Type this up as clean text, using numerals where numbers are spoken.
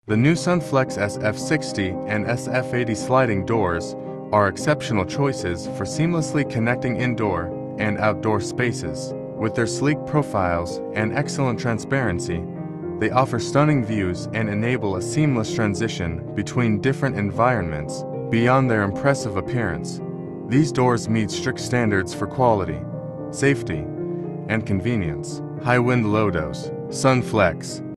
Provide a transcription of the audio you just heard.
The new SUNFLEX SF60 and SF80 sliding doors are exceptional choices for seamlessly connecting indoor and outdoor spaces. With their sleek profiles and excellent transparency, they offer stunning views and enable a seamless transition between different environments. Beyond their impressive appearance, these doors meet strict standards for quality, safety, and convenience. High wind loados, SUNFLEX